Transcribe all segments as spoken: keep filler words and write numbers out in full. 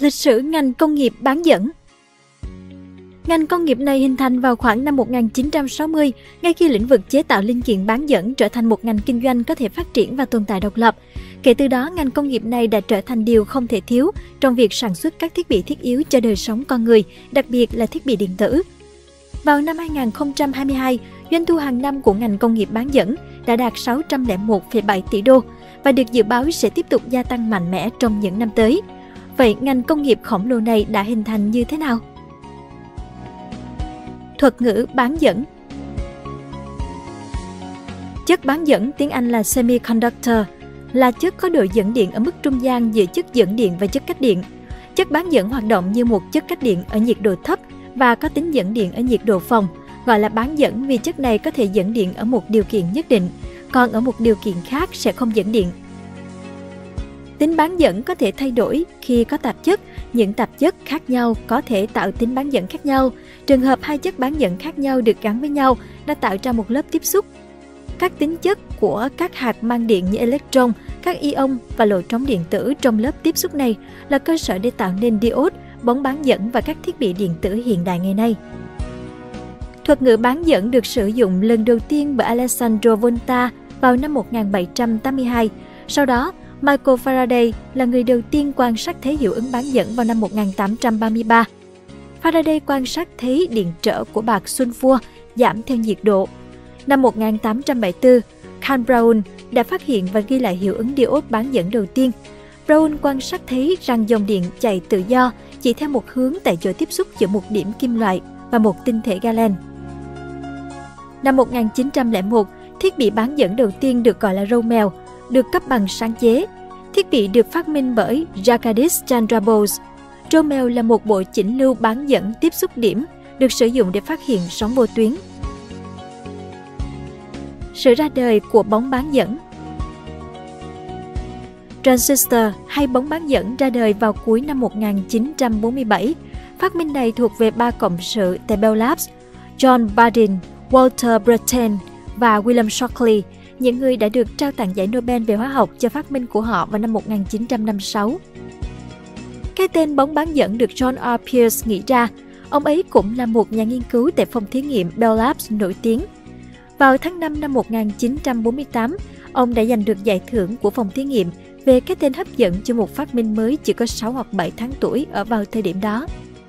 Lịch sử ngành công nghiệp bán dẫn. Ngành công nghiệp này hình thành vào khoảng năm một nghìn chín trăm sáu mươi, ngay khi lĩnh vực chế tạo linh kiện bán dẫn trở thành một ngành kinh doanh có thể phát triển và tồn tại độc lập. Kể từ đó, ngành công nghiệp này đã trở thành điều không thể thiếu trong việc sản xuất các thiết bị thiết yếu cho đời sống con người, đặc biệt là thiết bị điện tử. Vào năm hai nghìn không trăm hai mươi hai, doanh thu hàng năm của ngành công nghiệp bán dẫn đã đạt sáu trăm lẻ một phẩy bảy tỷ đô và được dự báo sẽ tiếp tục gia tăng mạnh mẽ trong những năm tới. Vậy ngành công nghiệp khổng lồ này đã hình thành như thế nào? Thuật ngữ bán dẫn. Chất bán dẫn, tiếng Anh là semiconductor, là chất có độ dẫn điện ở mức trung gian giữa chất dẫn điện và chất cách điện. Chất bán dẫn hoạt động như một chất cách điện ở nhiệt độ thấp và có tính dẫn điện ở nhiệt độ phòng, gọi là bán dẫn vì chất này có thể dẫn điện ở một điều kiện nhất định, còn ở một điều kiện khác sẽ không dẫn điện. Tính bán dẫn có thể thay đổi khi có tạp chất, những tạp chất khác nhau có thể tạo tính bán dẫn khác nhau. Trường hợp hai chất bán dẫn khác nhau được gắn với nhau đã tạo ra một lớp tiếp xúc. Các tính chất của các hạt mang điện như electron, các ion và lỗ trống điện tử trong lớp tiếp xúc này là cơ sở để tạo nên diode, bóng bán dẫn và các thiết bị điện tử hiện đại ngày nay. Thuật ngữ bán dẫn được sử dụng lần đầu tiên bởi Alessandro Volta vào năm một nghìn bảy trăm tám mươi hai. Sau đó, Michael Faraday là người đầu tiên quan sát thấy hiệu ứng bán dẫn vào năm một nghìn tám trăm ba mươi ba. Faraday quan sát thấy điện trở của bạc sulfur giảm theo nhiệt độ. Năm một nghìn tám trăm bảy mươi tư, Karl Braun đã phát hiện và ghi lại hiệu ứng diode bán dẫn đầu tiên. Braun quan sát thấy rằng dòng điện chạy tự do chỉ theo một hướng tại chỗ tiếp xúc giữa một điểm kim loại và một tinh thể galen. Năm một nghìn chín trăm lẻ một, thiết bị bán dẫn đầu tiên được gọi là râu mèo, được cấp bằng sáng chế. Thiết bị được phát minh bởi Jagadish Chandra Bose. Râu mèo là một bộ chỉnh lưu bán dẫn tiếp xúc điểm, được sử dụng để phát hiện sóng vô tuyến. Sự ra đời của bóng bán dẫn. Transistor hay bóng bán dẫn ra đời vào cuối năm một nghìn chín trăm bốn mươi bảy. Phát minh này thuộc về ba cộng sự tại Bell Labs, John Bardeen, Walter Brattain và William Shockley, những người đã được trao tặng giải Nobel về hóa học cho phát minh của họ vào năm một nghìn chín trăm năm mươi sáu. Cái tên bóng bán dẫn được John R. Pierce nghĩ ra. Ông ấy cũng là một nhà nghiên cứu tại phòng thí nghiệm Bell Labs nổi tiếng. Vào tháng năm năm một nghìn chín trăm bốn mươi tám, ông đã giành được giải thưởng của phòng thí nghiệm về cái tên hấp dẫn cho một phát minh mới chỉ có sáu hoặc bảy tháng tuổi ở vào thời điểm đó.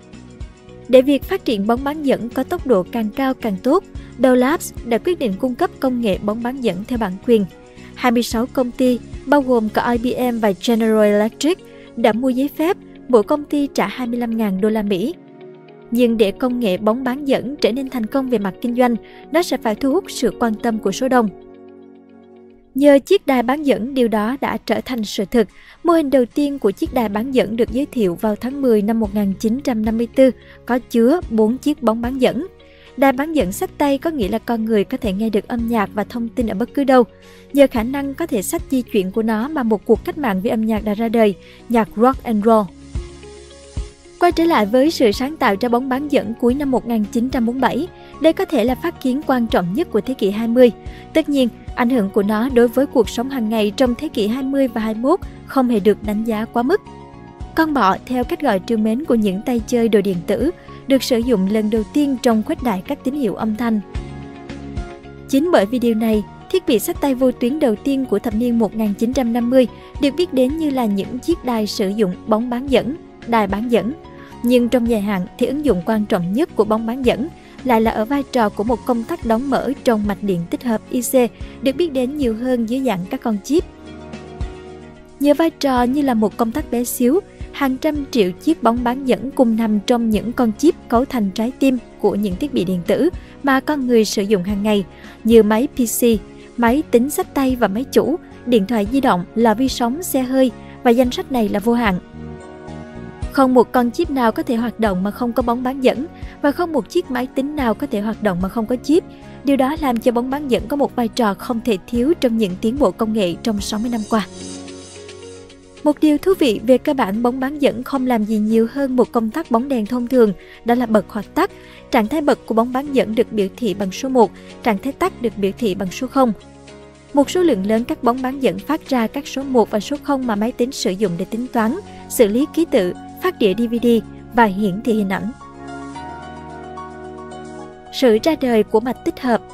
Để việc phát triển bóng bán dẫn có tốc độ càng cao càng tốt, Bell Labs đã quyết định cung cấp công nghệ bóng bán dẫn theo bản quyền. hai mươi sáu công ty, bao gồm cả I B M và General Electric, đã mua giấy phép, mỗi công ty trả hai mươi lăm nghìn đô la Mỹ. Nhưng để công nghệ bóng bán dẫn trở nên thành công về mặt kinh doanh, nó sẽ phải thu hút sự quan tâm của số đông. Nhờ chiếc đài bán dẫn, điều đó đã trở thành sự thực. Mô hình đầu tiên của chiếc đài bán dẫn được giới thiệu vào tháng mười năm một nghìn chín trăm năm mươi tư, có chứa bốn chiếc bóng bán dẫn. Đài bán dẫn xách tay có nghĩa là con người có thể nghe được âm nhạc và thông tin ở bất cứ đâu. Nhờ khả năng có thể xách di chuyển của nó mà một cuộc cách mạng về âm nhạc đã ra đời, nhạc rock and roll. Quay trở lại với sự sáng tạo ra bóng bán dẫn cuối năm một nghìn chín trăm bốn mươi bảy, đây có thể là phát kiến quan trọng nhất của thế kỷ hai mươi. Tất nhiên, ảnh hưởng của nó đối với cuộc sống hàng ngày trong thế kỷ hai mươi và hai mươi mốt không hề được đánh giá quá mức. Con bọ, theo cách gọi trìu mến của những tay chơi đồ điện tử, được sử dụng lần đầu tiên trong khuếch đại các tín hiệu âm thanh. Chính bởi vì điều này, thiết bị xách tay vô tuyến đầu tiên của thập niên một nghìn chín trăm năm mươi được biết đến như là những chiếc đài sử dụng bóng bán dẫn, đài bán dẫn. Nhưng trong dài hạn thì ứng dụng quan trọng nhất của bóng bán dẫn lại là ở vai trò của một công tắc đóng mở trong mạch điện tích hợp I C, được biết đến nhiều hơn dưới dạng các con chip. Nhờ vai trò như là một công tắc bé xíu, hàng trăm triệu chiếc bóng bán dẫn cùng nằm trong những con chip cấu thành trái tim của những thiết bị điện tử mà con người sử dụng hàng ngày, như máy P C, máy tính xách tay và máy chủ, điện thoại di động, lò vi sóng, xe hơi, và danh sách này là vô hạn. Không một con chip nào có thể hoạt động mà không có bóng bán dẫn, và không một chiếc máy tính nào có thể hoạt động mà không có chip. Điều đó làm cho bóng bán dẫn có một vai trò không thể thiếu trong những tiến bộ công nghệ trong sáu mươi năm qua. Một điều thú vị về cơ bản, bóng bán dẫn không làm gì nhiều hơn một công tắc bóng đèn thông thường, đó là bật hoặc tắt. Trạng thái bật của bóng bán dẫn được biểu thị bằng số một, trạng thái tắt được biểu thị bằng số không. Một số lượng lớn các bóng bán dẫn phát ra các số một và số không mà máy tính sử dụng để tính toán, xử lý ký tự, phát phát đĩa đê vê đê và hiển thị hình ảnh. Sự ra đời của mạch tích hợp.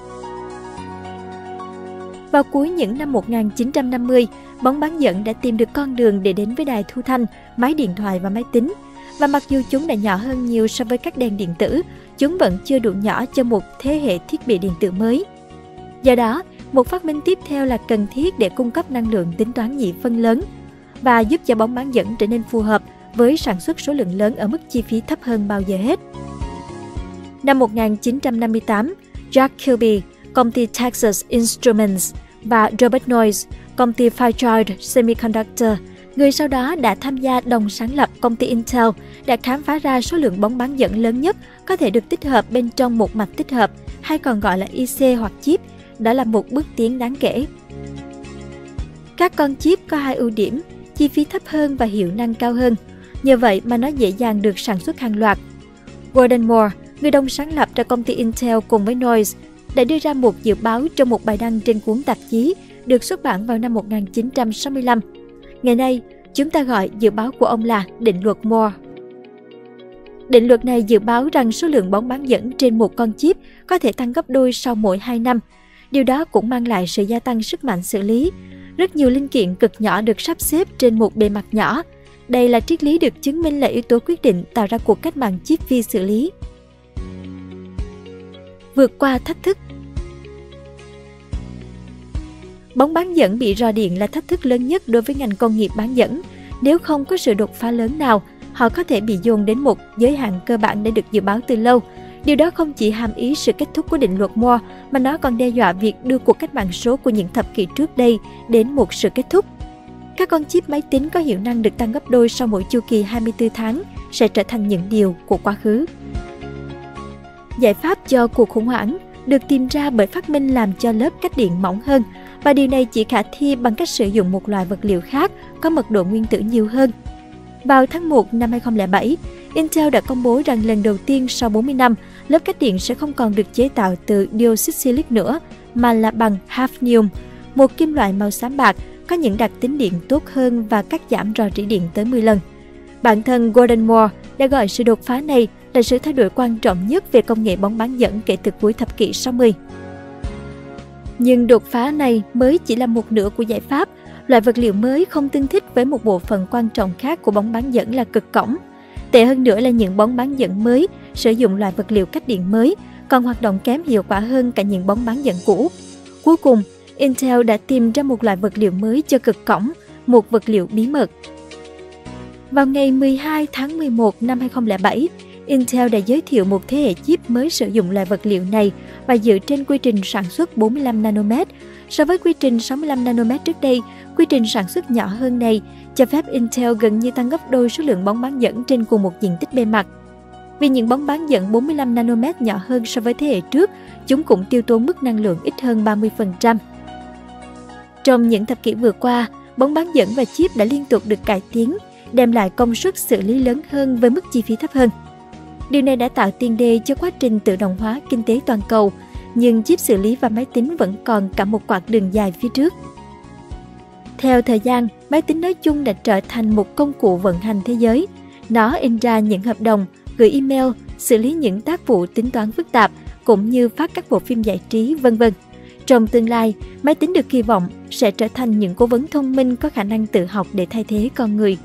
Vào cuối những năm một nghìn chín trăm năm mươi, bóng bán dẫn đã tìm được con đường để đến với đài thu thanh, máy điện thoại và máy tính. Và mặc dù chúng đã nhỏ hơn nhiều so với các đèn điện tử, chúng vẫn chưa đủ nhỏ cho một thế hệ thiết bị điện tử mới. Do đó, một phát minh tiếp theo là cần thiết để cung cấp năng lượng tính toán nhị phân lớn và giúp cho bóng bán dẫn trở nên phù hợp với sản xuất số lượng lớn ở mức chi phí thấp hơn bao giờ hết. Năm một nghìn chín trăm năm mươi tám, Jack Kilby, công ty Texas Instruments và Robert Noyce, công ty Fairchild Semiconductor, người sau đó đã tham gia đồng sáng lập công ty Intel, đã khám phá ra số lượng bóng bán dẫn lớn nhất có thể được tích hợp bên trong một mạch tích hợp, hay còn gọi là i xê hoặc chip. Đó là một bước tiến đáng kể. Các con chip có hai ưu điểm, chi phí thấp hơn và hiệu năng cao hơn. Nhờ vậy mà nó dễ dàng được sản xuất hàng loạt. Gordon Moore, người đồng sáng lập ra công ty Intel cùng với Noyce, đã đưa ra một dự báo trong một bài đăng trên cuốn tạp chí được xuất bản vào năm một nghìn chín trăm sáu mươi lăm. Ngày nay, chúng ta gọi dự báo của ông là định luật Moore. Định luật này dự báo rằng số lượng bóng bán dẫn trên một con chip có thể tăng gấp đôi sau mỗi hai năm. Điều đó cũng mang lại sự gia tăng sức mạnh xử lý. Rất nhiều linh kiện cực nhỏ được sắp xếp trên một bề mặt nhỏ. Đây là triết lý được chứng minh là yếu tố quyết định tạo ra cuộc cách mạng chip vi xử lý. Vượt qua thách thức. Bóng bán dẫn bị rò điện là thách thức lớn nhất đối với ngành công nghiệp bán dẫn. Nếu không có sự đột phá lớn nào, họ có thể bị dồn đến một giới hạn cơ bản đã được dự báo từ lâu. Điều đó không chỉ hàm ý sự kết thúc của định luật Moore, mà nó còn đe dọa việc đưa cuộc cách mạng số của những thập kỷ trước đây đến một sự kết thúc. Các con chip máy tính có hiệu năng được tăng gấp đôi sau mỗi chu kỳ hai mươi tư tháng sẽ trở thành những điều của quá khứ. Giải pháp cho cuộc khủng hoảng được tìm ra bởi phát minh làm cho lớp cách điện mỏng hơn, và điều này chỉ khả thi bằng cách sử dụng một loại vật liệu khác có mật độ nguyên tử nhiều hơn. Vào tháng một năm hai nghìn không trăm lẻ bảy, Intel đã công bố rằng lần đầu tiên sau bốn mươi năm, lớp cách điện sẽ không còn được chế tạo từ dioxide silic nữa, mà là bằng hafnium, một kim loại màu xám bạc có những đặc tính điện tốt hơn và cắt giảm rò rỉ điện tới mười lần. Bản thân Gordon Moore đã gọi sự đột phá này là sự thay đổi quan trọng nhất về công nghệ bóng bán dẫn kể từ cuối thập kỷ sáu mươi. Nhưng đột phá này mới chỉ là một nửa của giải pháp. Loại vật liệu mới không tương thích với một bộ phận quan trọng khác của bóng bán dẫn là cực cổng. Tệ hơn nữa là những bóng bán dẫn mới sử dụng loại vật liệu cách điện mới, còn hoạt động kém hiệu quả hơn cả những bóng bán dẫn cũ. Cuối cùng, Intel đã tìm ra một loại vật liệu mới cho cực cổng, một vật liệu bí mật. Vào ngày mười hai tháng mười một năm hai nghìn không trăm lẻ bảy, Intel đã giới thiệu một thế hệ chip mới sử dụng loại vật liệu này và dựa trên quy trình sản xuất bốn mươi lăm nanomet. So với quy trình sáu mươi lăm nanomet trước đây, quy trình sản xuất nhỏ hơn này cho phép Intel gần như tăng gấp đôi số lượng bóng bán dẫn trên cùng một diện tích bề mặt. Vì những bóng bán dẫn bốn mươi lăm nanomet nhỏ hơn so với thế hệ trước, chúng cũng tiêu tốn mức năng lượng ít hơn ba mươi phần trăm. Trong những thập kỷ vừa qua, bóng bán dẫn và chip đã liên tục được cải tiến, đem lại công suất xử lý lớn hơn với mức chi phí thấp hơn. Điều này đã tạo tiền đề cho quá trình tự động hóa kinh tế toàn cầu, nhưng chip xử lý và máy tính vẫn còn cả một quãng đường dài phía trước. Theo thời gian, máy tính nói chung đã trở thành một công cụ vận hành thế giới. Nó in ra những hợp đồng, gửi email, xử lý những tác vụ tính toán phức tạp, cũng như phát các bộ phim giải trí, vân vân. Trong tương lai, máy tính được kỳ vọng sẽ trở thành những cố vấn thông minh có khả năng tự học để thay thế con người.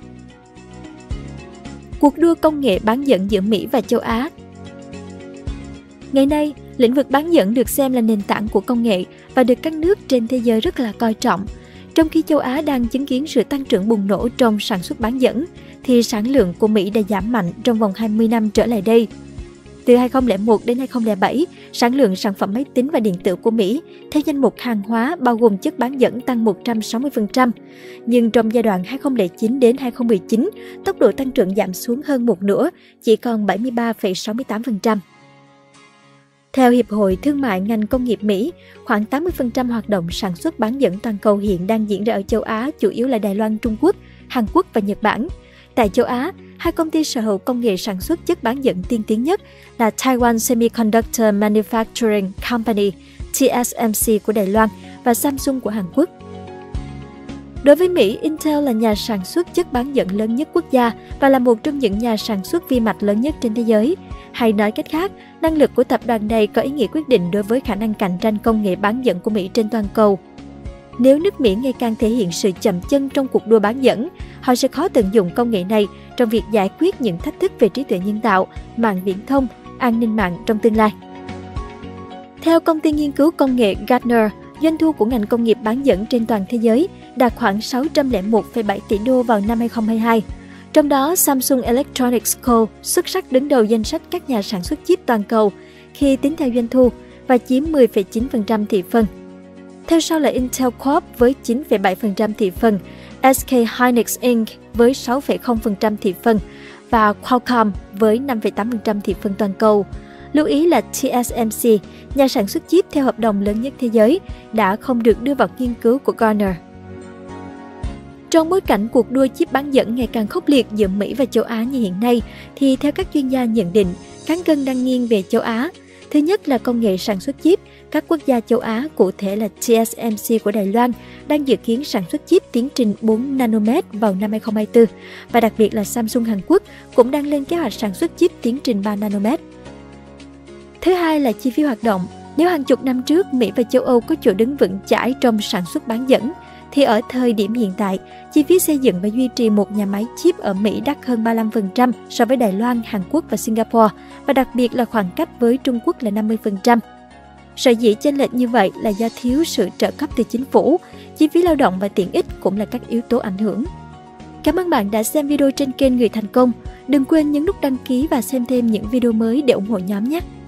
Cuộc đua công nghệ bán dẫn giữa Mỹ và châu Á. Ngày nay, lĩnh vực bán dẫn được xem là nền tảng của công nghệ và được các nước trên thế giới rất là coi trọng. Trong khi châu Á đang chứng kiến sự tăng trưởng bùng nổ trong sản xuất bán dẫn, thì sản lượng của Mỹ đã giảm mạnh trong vòng hai mươi năm trở lại đây. Từ hai nghìn không trăm lẻ một đến hai nghìn không trăm lẻ bảy, sản lượng sản phẩm máy tính và điện tử của Mỹ theo danh mục hàng hóa bao gồm chất bán dẫn tăng một trăm sáu mươi phần trăm. Nhưng trong giai đoạn hai nghìn không trăm lẻ chín đến hai nghìn không trăm mười chín, tốc độ tăng trưởng giảm xuống hơn một nửa, chỉ còn bảy mươi ba phẩy sáu mươi tám phần trăm. Theo Hiệp hội Thương mại ngành công nghiệp Mỹ, khoảng tám mươi phần trăm hoạt động sản xuất bán dẫn toàn cầu hiện đang diễn ra ở châu Á, chủ yếu là Đài Loan, Trung Quốc, Hàn Quốc và Nhật Bản. Tại châu Á, hai công ty sở hữu công nghệ sản xuất chất bán dẫn tiên tiến nhất là Taiwan Semiconductor Manufacturing Company, T S M C của Đài Loan và Samsung của Hàn Quốc. Đối với Mỹ, Intel là nhà sản xuất chất bán dẫn lớn nhất quốc gia và là một trong những nhà sản xuất vi mạch lớn nhất trên thế giới. Hay nói cách khác, năng lực của tập đoàn này có ý nghĩa quyết định đối với khả năng cạnh tranh công nghệ bán dẫn của Mỹ trên toàn cầu. Nếu nước Mỹ ngày càng thể hiện sự chậm chân trong cuộc đua bán dẫn, họ sẽ khó tận dụng công nghệ này trong việc giải quyết những thách thức về trí tuệ nhân tạo, mạng viễn thông, an ninh mạng trong tương lai. Theo công ty nghiên cứu công nghệ Gartner, doanh thu của ngành công nghiệp bán dẫn trên toàn thế giới đạt khoảng sáu trăm lẻ một phẩy bảy tỷ đô vào năm hai không hai hai. Trong đó, Samsung Electronics Co. xuất sắc đứng đầu danh sách các nhà sản xuất chip toàn cầu khi tính theo doanh thu và chiếm mười phẩy chín phần trăm thị phần. Theo sau là Intel Corp với chín phẩy bảy phần trăm thị phần, ét ca Hynix Incorporated với sáu phẩy không phần trăm thị phần và Qualcomm với năm phẩy tám phần trăm thị phần toàn cầu. Lưu ý là tê ét em xê, nhà sản xuất chip theo hợp đồng lớn nhất thế giới, đã không được đưa vào nghiên cứu của Gartner. Trong bối cảnh cuộc đua chip bán dẫn ngày càng khốc liệt giữa Mỹ và châu Á như hiện nay, thì theo các chuyên gia nhận định, cán cân đang nghiêng về châu Á. Thứ nhất là công nghệ sản xuất chip. Các quốc gia châu Á, cụ thể là tê ét em xê của Đài Loan, đang dự kiến sản xuất chip tiến trình bốn nanomet vào năm hai không hai tư. Và đặc biệt là Samsung Hàn Quốc cũng đang lên kế hoạch sản xuất chip tiến trình ba nanomet. Thứ hai là chi phí hoạt động. Nếu hàng chục năm trước Mỹ và châu Âu có chỗ đứng vững chãi trong sản xuất bán dẫn, thì ở thời điểm hiện tại, chi phí xây dựng và duy trì một nhà máy chip ở Mỹ đắt hơn ba mươi lăm phần trăm so với Đài Loan, Hàn Quốc và Singapore, và đặc biệt là khoảng cách với Trung Quốc là năm mươi phần trăm. Sở dĩ chênh lệch như vậy là do thiếu sự trợ cấp từ chính phủ, chi phí lao động và tiện ích cũng là các yếu tố ảnh hưởng. Cảm ơn bạn đã xem video trên kênh Người Thành Công. Đừng quên nhấn nút đăng ký và xem thêm những video mới để ủng hộ nhóm nhé!